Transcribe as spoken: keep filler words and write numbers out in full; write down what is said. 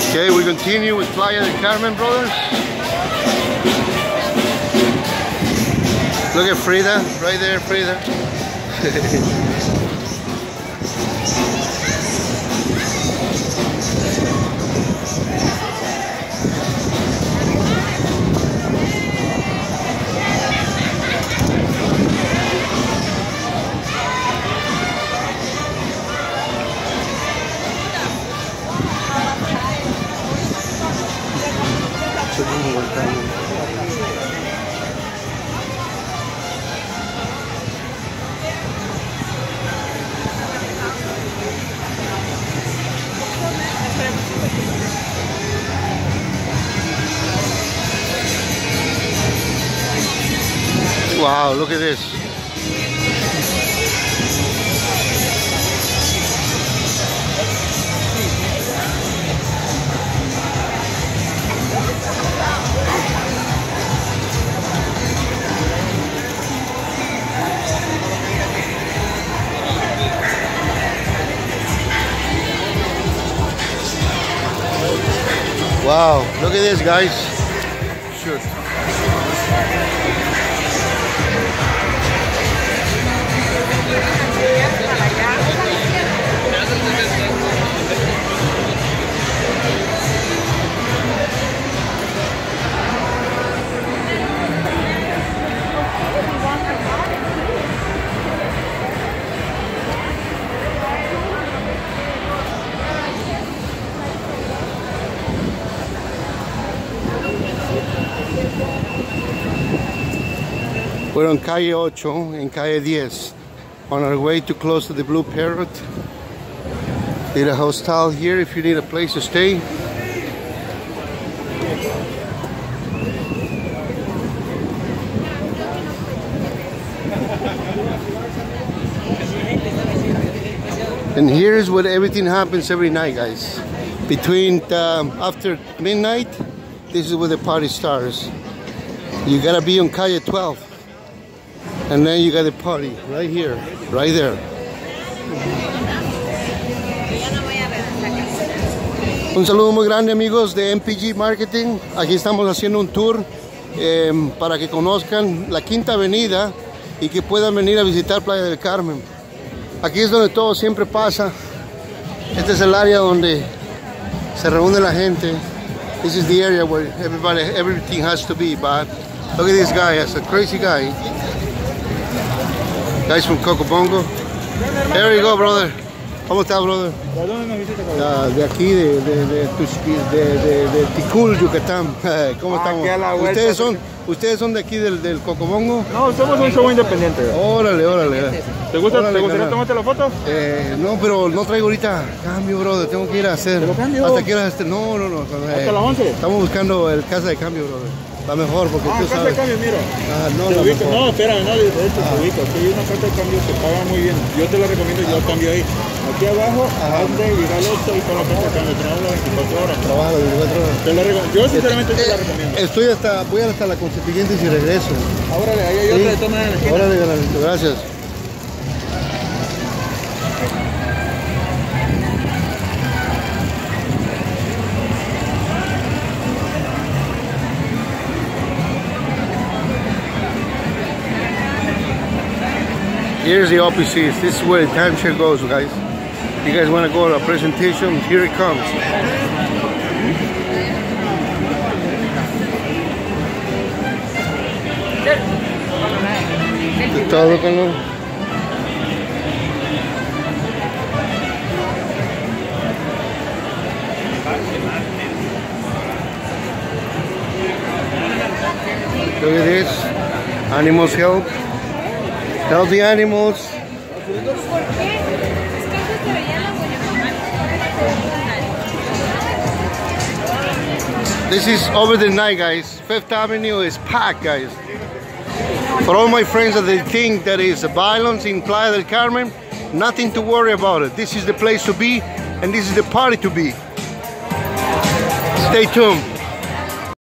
Okay, we continue with Playa del Carmen, brothers. Look at Frida, right there, Frida. Wow, look at this. Wow, look at this, guys. Sure. We're on Calle ocho and Calle diez, on our way to close to the Blue Parrot. Need a hostel here if you need a place to stay. And here's where everything happens every night, guys. Between um, after midnight, this is where the party starts. You gotta be on Calle twelve. And then you got the party right here, right there. Un saludo muy grande, amigos de M P G Marketing. Aquí estamos haciendo un tour eh, para que conozcan la Quinta Avenida y que puedan venir a visitar Playa del Carmen. Aquí es donde todo siempre pasa. Este es el área donde se reúne la gente. This is the area where everybody, everything has to be. But look at this guy, it's a crazy guy. Guys from Cocobongo. There you go, brother. ¿Cómo está, brother? ¿De dónde nos visita, Uh, de aquí, de, de, de, de, de, de Ticul, Yucatán. ¿Cómo Ah, estamos? aquí a la vuelta. ¿Ustedes son, ¿Ustedes son de aquí del, del Cocobongo? No, somos un show independiente. Órale, órale. ¿Te, gusta, Órale, ¿te gustaría carnal. tomarte la foto? Eh, no, pero no traigo ahorita cambio, brother. Tengo que ir a hacer. ¿Pero cambio? ¿Hasta qué hora? Este? No, no, no. Eh, ¿Hasta las once? Estamos buscando el casa de cambio, brother. La mejor, porque Ah, tú casa sabes. de cambio, mira. Ah, no, Te la ubico- mejor. no, espérame, no, de hecho te ubico. Aquí hay una casa de cambio que paga muy bien. Yo te la recomiendo, yo cambio ahí. Aquí abajo, hazte, ir al ocho y con la casa de cambio. Trabajo las veinticuatro horas. Trabajo de veinticuatro horas. Te la recom- yo sinceramente te la recomiendo. Estoy hasta, voy hasta la Constituyente y regreso. Ahora ahí hay Sí. otra de toma en la esquina. Órale, Garnalito, gracias. Here's the offices. This is where the timeshare goes, guys. You guys want to go to a presentation? Here it comes. De todo, Carlos. Look at this. Animals help. Help the animals. This is over the night, guys. Fifth Avenue is packed, guys. For all my friends that they think that is violence in Playa del Carmen, nothing to worry about it. This is the place to be, and this is the party to be. Stay tuned.